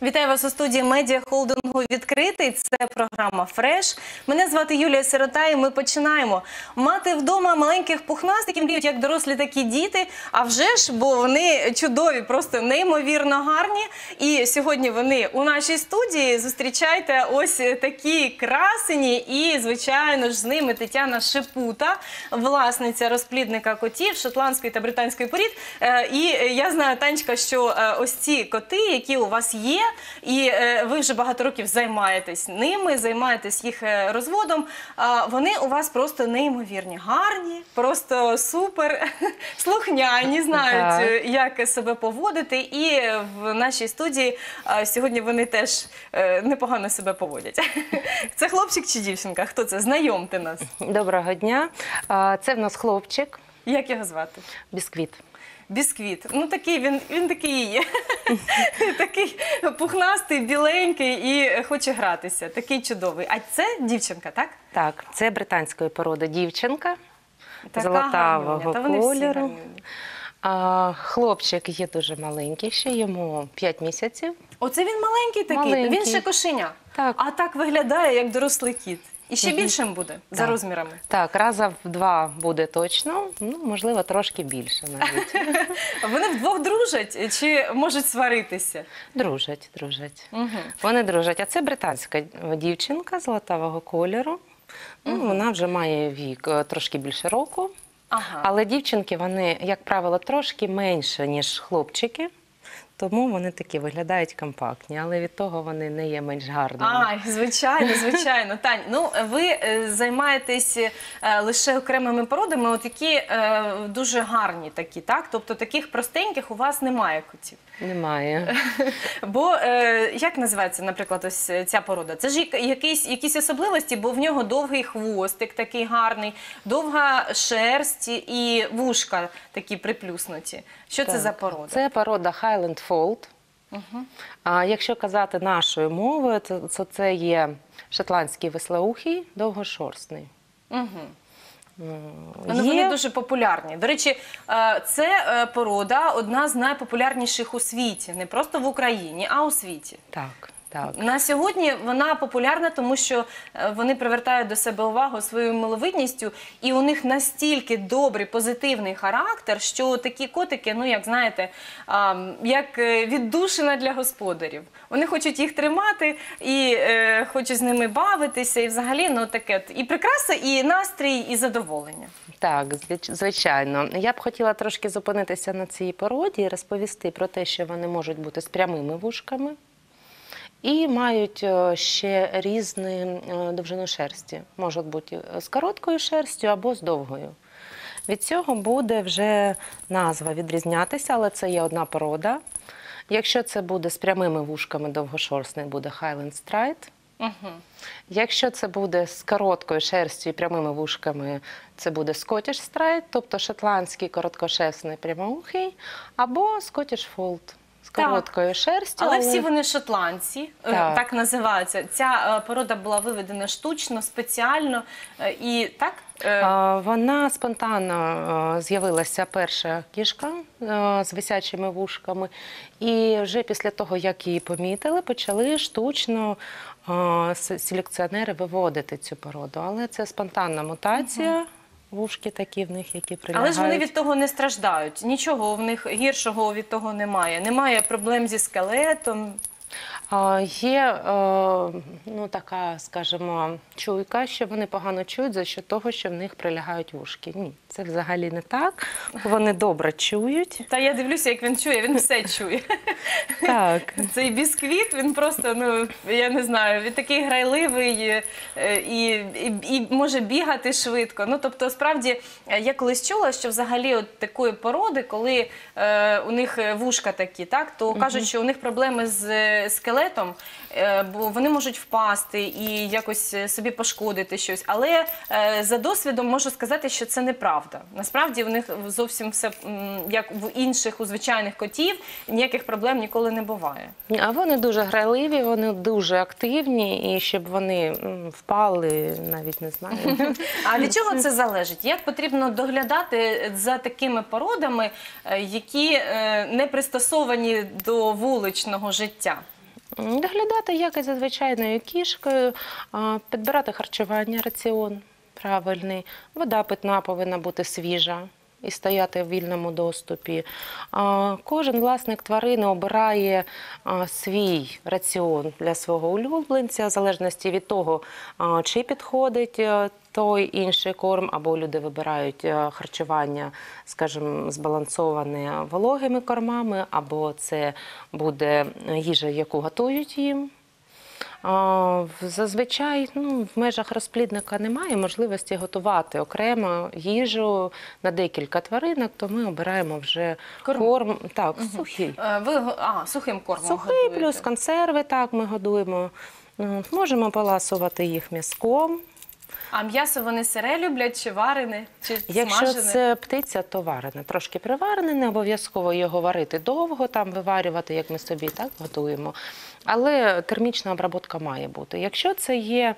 Вітаю вас у студії медіахолдингу «Відкритий». Це програма «Фреш». Мене звати Юлія Сирота і ми починаємо. Мати вдома маленьких пухнастиків мріють як дорослі, так і діти. А вже ж, бо вони чудові, просто неймовірно гарні. І сьогодні вони у нашій студії. Зустрічайте ось такі красені. І, звичайно ж, з ними Тетяна Шепута, власниця розплідника котів шотландської та британської порід. І я знаю, Танечка, що ось ці коти, які у вас є, і ви вже багато років займаєтесь ними, займаєтесь їх розводом. Вони у вас просто неймовірні, гарні, просто супер, слухняні, знають, як себе поводити. І в нашій студії сьогодні вони теж непогано себе поводять. Це хлопчик чи дівчинка? Хто це? Знайомте нас. Доброго дня. Це в нас хлопчик. Як його звати? Бісквіт. Бісквіт. Ну, такий, він такий і є. Такий пухнастий, біленький і хоче гратися. Такий чудовий. А це дівчинка, так? Так, це британської породи дівчинка. Така золотавого кольору. Хлопчик є дуже маленький, ще йому 5 місяців. Оце він маленький такий? Маленький. Він ще кошеня? Так. А так виглядає, як дорослий кіт. І ще більшим буде, за розмірами? Так, раза в 2 буде точно, ну, можливо, трошки більше навіть. Вони вдвох дружать чи можуть сваритися? Дружать. Вони дружать. А це британська дівчинка золотавого кольору. Ну, вона вже має вік трошки більше року. Але дівчинки, вони, як правило, трошки менше, ніж хлопчики. Тому вони такі виглядають компактні, але від того вони не є менш гарними. Звичайно. Тань, ну ви займаєтесь лише окремими породами, от які дуже гарні такі, так? Тобто таких простеньких у вас немає котів? Немає. Бо як називається, наприклад, ось ця порода? Це ж якісь особливості, бо в нього довгий хвостик такий гарний, довга шерсть і вушка такі приплюснуті. Що це за порода? Це порода Highland Fold. Якщо казати нашою мовою, то це є шотландський вислоухий, довгошерстний. Вони дуже популярні. До речі, це порода одна з найпопулярніших у світі. Не просто в Україні, а у світі. Так. На сьогодні вона популярна, тому що вони привертають до себе увагу своєю миловидністю, і у них настільки добрий, позитивний характер, що такі котики, ну, як знаєте, як віддушина для господарів. Вони хочуть їх тримати і хочуть з ними бавитися, і взагалі, ну, таке, і прикраса, і настрій, і задоволення. Так, звичайно. Я б хотіла трошки зупинитися на цій породі і розповісти про те, що вони можуть бути з прямими вушками. І мають ще різну довжину шерсті. Можуть бути з короткою шерстю або з довгою. Від цього буде вже назва відрізнятися, але це є одна порода. Якщо це буде з прямими вушками довгошерстний, буде Highland Straight. Якщо це буде з короткою шерстю і прямими вушками, це буде Scottish Straight, тобто шотландський короткошерстний прямоухий, або Scottish Fold. З короткою шерстю. Але всі вони шотландці, так називаються. Ця порода була виведена штучно, спеціально. І так? Вона спонтанно з'явилася перша кішка з висячими вушками. І вже після того, як її помітили, почали штучно селекціонери виводити цю породу. Але це спонтанна мутація. Вушки такі в них, які прилягають. Але ж вони від того не страждають. Нічого в них гіршого від того немає. Немає проблем зі скелетом. Є, ну, така, скажімо, чуйка, що вони погано чують за що того, що в них прилягають вушки. Ні, це взагалі не так. Вони добре чують. Та я дивлюся, як він чує, він все чує. Так. Цей бісквіт, він просто, ну, я не знаю, він такий грайливий і може бігати швидко. Ну, тобто, справді, я колись чула, що взагалі от такої породи, коли у них вушка такі, так, то кажуть, що у них проблеми з скелетом, бо вони можуть впасти і якось собі пошкодити щось. Але за досвідом можу сказати, що це неправда. Насправді у них зовсім все, як в інших, у звичайних котів, ніяких проблем ніколи не буває. А вони дуже грайливі, вони дуже активні, і щоб вони впали, навіть не знаю. А від чого це залежить? Як потрібно доглядати за такими породами, які не пристосовані до вуличного життя? Доглядати, як і за звичайною кішкою, підбирати харчування, раціон правильний, вода питна повинна бути свіжа і стояти в вільному доступі. Кожен власник тварини обирає свій раціон для свого улюбленця, в залежності від того, чи підходить той інший корм, або люди вибирають харчування, скажімо, збалансоване вологими кормами, або це буде їжа, яку готують їм. Зазвичай в межах розплідника немає можливості готувати окремо їжу на декілька тваринок, то ми обираємо вже корм так, сухий. Сухим кормом Сухий годуєте. плюс консерви, так, ми годуємо. Можемо поласувати їх м'язком. А м'ясо вони сире люблять чи варене, чи Якщо смажене? це птиця, то варене. Трошки приварене, не обов'язково його варити довго, там виварювати, як ми собі так готуємо. Але термічна обробка має бути. Якщо це є,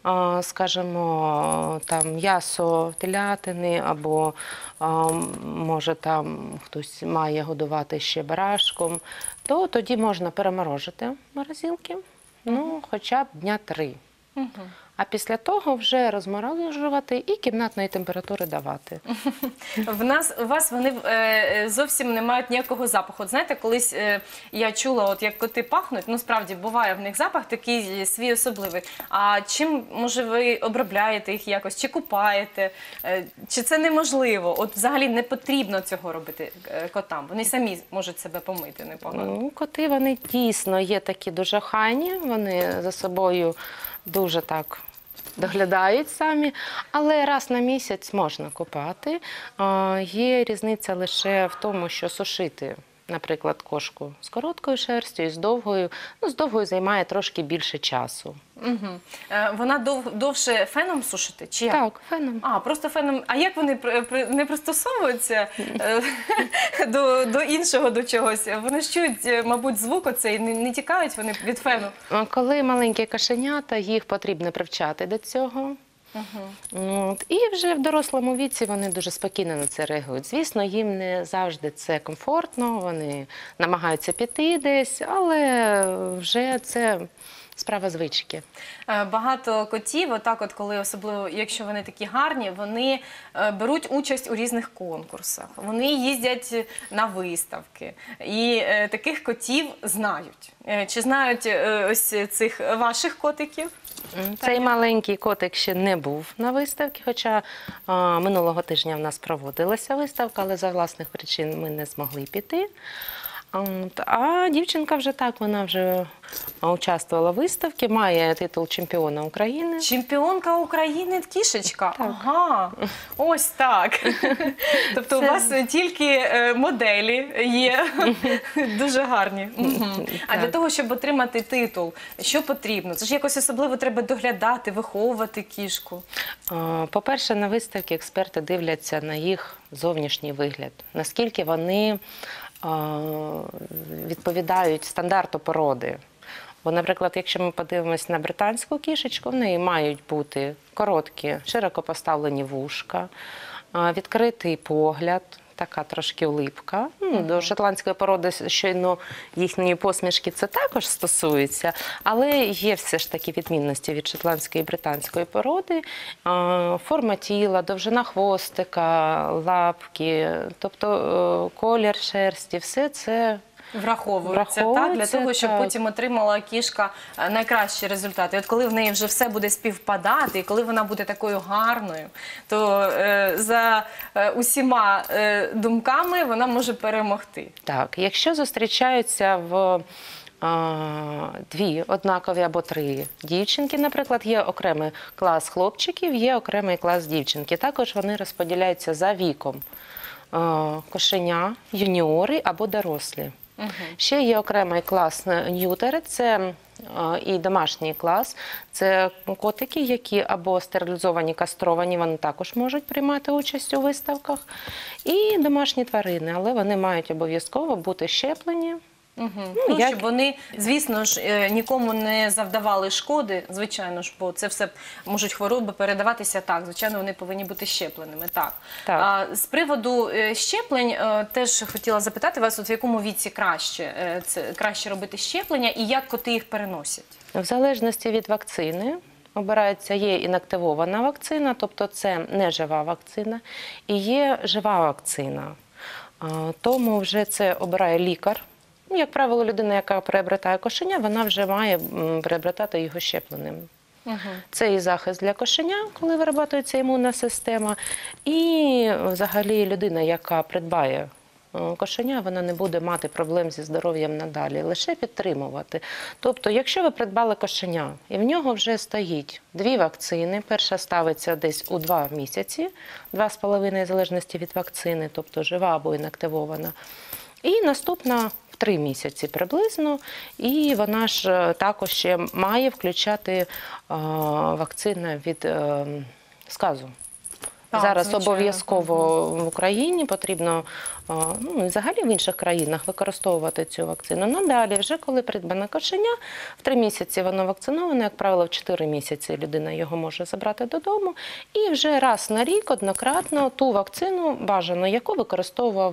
скажімо, там м'ясо телятини, або може там хтось має годувати ще барашком, то тоді можна переморожити морозилки, хоча б дня 3. А після того вже розморожувати і кімнатної температури давати. У вас вони зовсім не мають ніякого запаху. От знаєте, колись я чула, як коти пахнуть, справді буває в них запах такий свій особливий. А чим, може, ви обробляєте їх якось, чи купаєте, чи це неможливо? От взагалі не потрібно цього робити котам, вони самі можуть себе помити непогано. Коти, вони дійсно є такі дуже охайні, вони за собою дуже так доглядають самі, але раз на місяць можна купати. Є різниця лише в тому, що сушити, наприклад, кошку з короткою шерстю і з довгою. З довгою займає трошки більше часу. Вона довше феном сушити? Чи як? Так, феном. Просто феном. А як вони не пристосовуються до іншого, до чогось? Вони ж чують, мабуть, звук оцей, не тікають вони від фену? Коли маленькі кошенята, їх потрібно привчати до цього. І вже в дорослому віці вони дуже спокійно на це реагують. Звісно, їм не завжди це комфортно, вони намагаються піти десь, але вже це справа звички. Багато котів, коли особливо, якщо вони такі гарні, вони беруть участь у різних конкурсах, вони їздять на виставки. І таких котів знають. Чи знають ось цих ваших котиків? Цей маленький котик ще не був на виставці, хоча минулого тижня в нас проводилася виставка, але за власних причин ми не змогли піти. А дівчинка вже так, вона вже участвувала в виставці, має титул чемпіона України. Чемпіонка України кішечка? Так. Ага, ось так. Тобто у вас тільки моделі є дуже гарні. А для того, щоб отримати титул, що потрібно? Це ж якось особливо треба доглядати, виховувати кішку. По-перше, на виставці експерти дивляться на їх зовнішній вигляд, наскільки вони відповідають стандарту породи. Бо, наприклад, якщо ми подивимось на британську кішечку, в неї мають бути короткі, широко поставлені вушка, відкритий погляд, така трошки улипка. До шотландської породи щойно їхньої посмішки це також стосується, але є все ж таки відмінності від шотландської і британської породи. Форма тіла, довжина хвостика, лапки, тобто колір шерсті, все це Враховується, так, для того, щоб потім отримала кішка найкращі результати. І от коли в неї вже все буде співпадати, і коли вона буде такою гарною, то за усіма думками вона може перемогти. Так, якщо зустрічаються в дві однакові або три дівчинки, наприклад, є окремий клас хлопчиків, є окремий клас дівчинки. Також вони розподіляються за віком. Кошеня, юніори або дорослі. Ще є окремий клас ньютери, це і домашній клас. Це котики, які або стерилізовані, кастровані, вони також можуть приймати участь у виставках. І домашні тварини, але вони мають обов'язково бути щеплені Ну, щоб вони, звісно ж, нікому не завдавали шкоди, звичайно ж, бо це все можуть хвороби передаватися так. Звичайно, вони повинні бути щепленими. Так. Так. З приводу щеплень теж хотіла запитати вас, от в якому віці краще робити щеплення і як коти їх переносять? В залежності від вакцини. Обирається, є інактивована вакцина, тобто це не жива вакцина, і є жива вакцина. Тому вже це обирає лікар. Як правило, людина, яка приобретає кошеня, вона вже має приобретати його щепленим. Це і захист для кошеня, коли виробляється імунна система, і взагалі людина, яка придбає кошеня, вона не буде мати проблем зі здоров'ям надалі, лише підтримувати. Тобто, якщо ви придбали кошеня, і в нього вже стоїть 2 вакцини, перша ставиться десь у 2 місяці, 2,5 в залежності від вакцини, тобто жива або інактивована, і наступна в 3 місяці приблизно, і вона ж також ще має включати вакцину від сказу. Так, зараз звичайно. обов'язково в Україні потрібно, ну і взагалі в інших країнах використовувати цю вакцину. Надалі, вже коли придбане кошеня, в 3 місяці воно вакциноване, як правило, в 4 місяці людина його може забрати додому. І вже раз на рік однократно ту вакцину бажано, яку використовував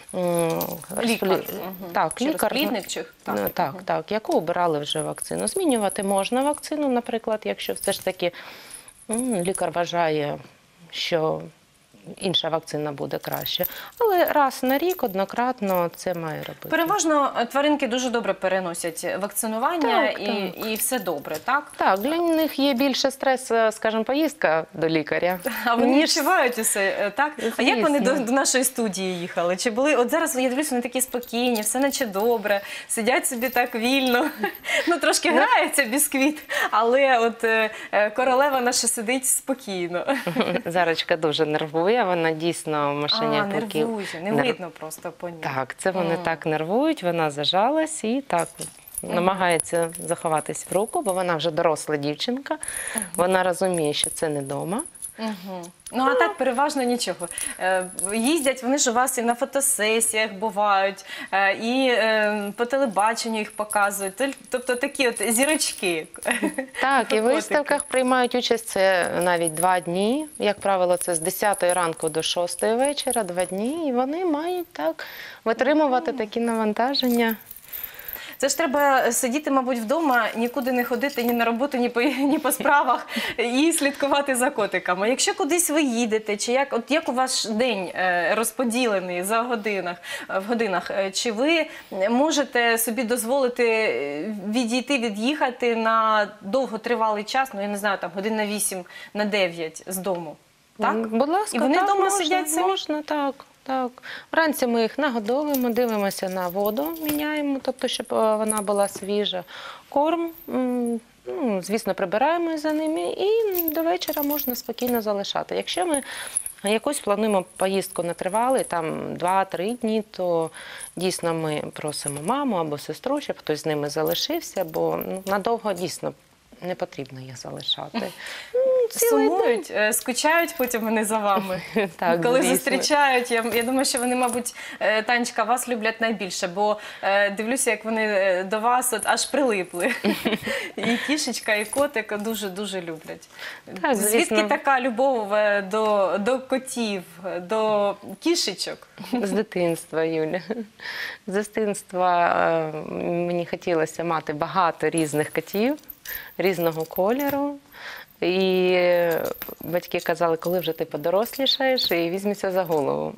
Лікар. Так, Чи лікар. розплідник, чи... Так, яку обирали вже вакцину. Змінювати можна вакцину, наприклад, якщо все ж таки лікар вважає, що інша вакцина буде краще. Але раз на рік однократно це має робити. Переважно тваринки дуже добре переносять вакцинування Так, і все добре, так? Так, для них є більше стрес, скажімо, поїздка до лікаря. А вони відчувають усе, так? А як вони до нашої студії їхали? Чи були, от зараз я дивлюся, вони такі спокійні, все наче добре, сидять собі так вільно, ну трошки грається бісквіт, але от королева наша сидить спокійно. Зарочка дуже нервує, вона дійсно машиня поки... нервує, не видно просто по ній. Так, це вони так нервують, вона зажалась і так намагається заховатись в руку, бо вона вже доросла дівчинка, вона розуміє, що це не вдома. Ну, а так переважно нічого. Їздять, вони ж у вас і на фотосесіях бувають, і по телебаченню їх показують. Тобто такі от зірочки. Так, і в виставках приймають участь це навіть 2 дні. Як правило, це з 10 ранку до 6 вечора, 2 дні. І вони мають так витримувати такі навантаження. Це ж треба сидіти, мабуть, вдома, нікуди не ходити ні на роботу, ні по справах і слідкувати за котиками. Якщо кудись ви їдете, чи як у ваш день розподілений в годинах, чи ви можете собі дозволити від'їхати на довготривалий час, ну я не знаю, там годин на 8, на 9 з дому? Так? Будь ласка, і вони так, вдома можна, сидять самі? Можна, так. Так. Вранці ми їх нагодовуємо, дивимося на воду, міняємо, тобто, щоб вона була свіжа. Корм, ну, звісно, прибираємо за ними і до вечора можна спокійно залишати. Якщо ми якусь плануємо поїздку на тривалий, там 2-3 дні, то дійсно ми просимо маму або сестру, щоб хтось з ними залишився, бо надовго дійсно не потрібно їх залишати. Сумують, скучають потім вони за вами. Так, коли звісно. зустрічають. Я думаю, що вони, мабуть, Танечка, вас люблять найбільше, бо дивлюся, як вони до вас от аж прилипли. І кішечка, і котик дуже-дуже люблять. Так, звідки звісно. така любов до котів, до кішечок? З дитинства, Юля. З дитинства мені хотілося мати багато різних котів, різного кольору. І батьки казали, коли вже ти подорослішаєш, і візьмися за голову.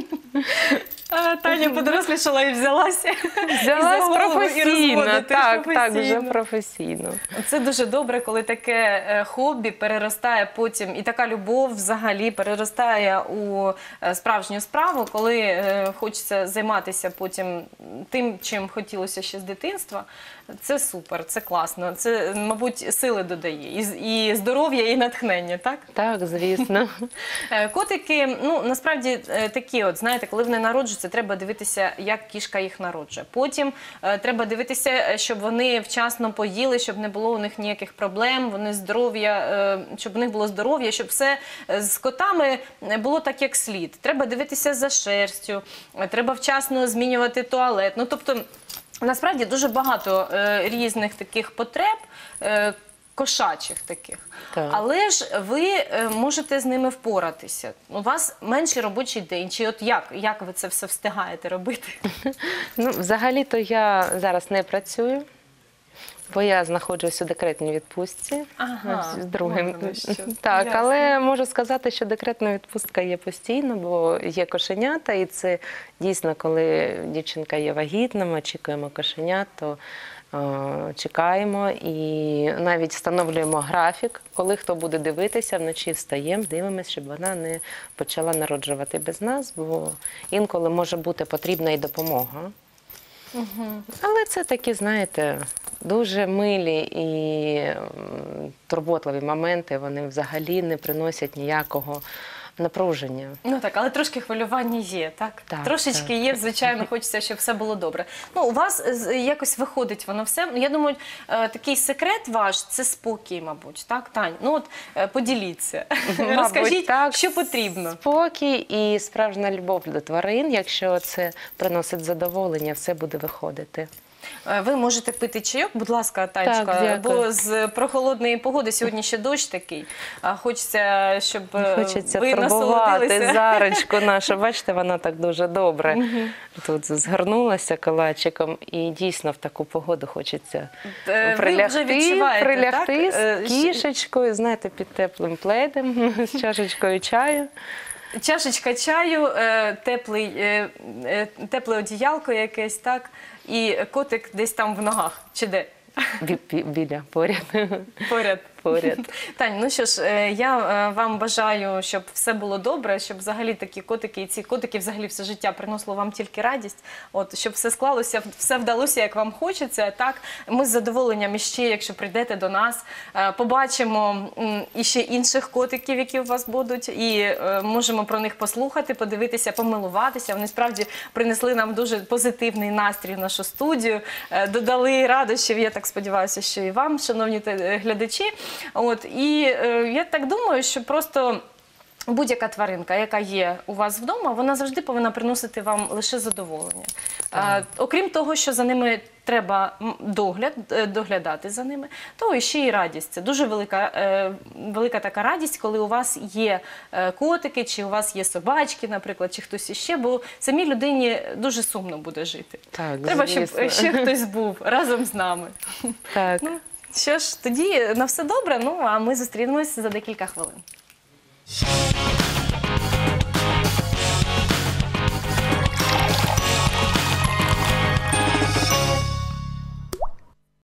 Таня подорослішала і взялася. Взялась професійно, так, професійно. вже професійно. Це дуже добре, коли таке хобі переростає потім, і така любов взагалі переростає у справжню справу, коли хочеться займатися потім тим, чим хотілося ще з дитинства. Це супер, це класно, це, мабуть, сили додає, і здоров'я, і натхнення, так? Так, звісно. Котики, ну, насправді такі от, знаєте, коли вони народжуються, треба дивитися, як кішка їх народжує. Потім треба дивитися, щоб вони вчасно поїли, щоб не було у них ніяких проблем, вони здоров'я, щоб у них було здоров'я, щоб все з котами було так, як слід. Треба дивитися за шерстю, треба вчасно змінювати туалет. Ну, тобто, насправді дуже багато різних таких потреб, кошачих таких. Так. Але ж ви можете з ними впоратися. У вас менший робочий день. Чи от як ви це все встигаєте робити? Ну, взагалі-то я зараз не працюю, бо я знаходжусь у декретній відпустці. Ага, з другим. вон воно що. Так, Ясно. але можу сказати, що декретна відпустка є постійно, бо є кошенята, і це дійсно, коли дівчинка є вагітна, ми очікуємо кошенят, то чекаємо і навіть встановлюємо графік, коли хто буде дивитися, вночі встаємо, дивимося, щоб вона не почала народжувати без нас, бо інколи може бути потрібна і допомога. Але це такі, знаєте, дуже милі і турботливі моменти, вони взагалі не приносять ніякого напруження. Ну так, але трошки хвилювання є, так? Так, Трошечки так. є, звичайно, хочеться, щоб все було добре. Ну, у вас якось виходить воно все. Я думаю, такий секрет ваш – це спокій, мабуть, так, Тань? Ну от поділіться. Мабуть, Розкажіть, так. що потрібно. Спокій і справжня любов до тварин. Якщо це приносить задоволення, все буде виходити. Ви можете пити чайок, будь ласка, Танечка, Так, дякую. бо з прохолодної погоди сьогодні ще дощ такий. Хочеться, щоб Хочеться ви турбувати насолодилися. Зарочку нашу. Бачите, вона так дуже добре тут згорнулася калачиком. І дійсно в таку погоду хочеться Ви вже прилягти відчуваєте, так? з кішечкою, знаєте, під теплим пледом, з чашечкою чаю. Чашечка чаю, тепле одіялко якесь, так? І котик десь там в ногах, чи де? Біля, поряд. Поряд. Поряд. Тань, ну що ж, я вам бажаю, щоб все було добре, щоб взагалі такі котики, і ці котики взагалі все життя приносило вам тільки радість, от, щоб все склалося, все вдалося, як вам хочеться, так? Ми з задоволенням іще, якщо прийдете до нас, побачимо іще інших котиків, які у вас будуть, і можемо про них послухати, подивитися, помилуватися. Вони справді принесли нам дуже позитивний настрій в нашу студію, додали радощів, я так сподіваюся, що і вам, шановні глядачі. От, і я так думаю, що просто будь-яка тваринка, яка є у вас вдома, вона завжди повинна приносити вам лише задоволення. Окрім того, що за ними треба доглядати за ними, то ще й радість. Це дуже велика така радість, коли у вас є котики, чи у вас є собачки, наприклад, чи хтось іще, бо самій людині дуже сумно буде жити. Так, Треба, щоб звісно. ще хтось був разом з нами. Так. Ну, що ж, тоді на все добре, ну а ми зустрінемось за декілька хвилин.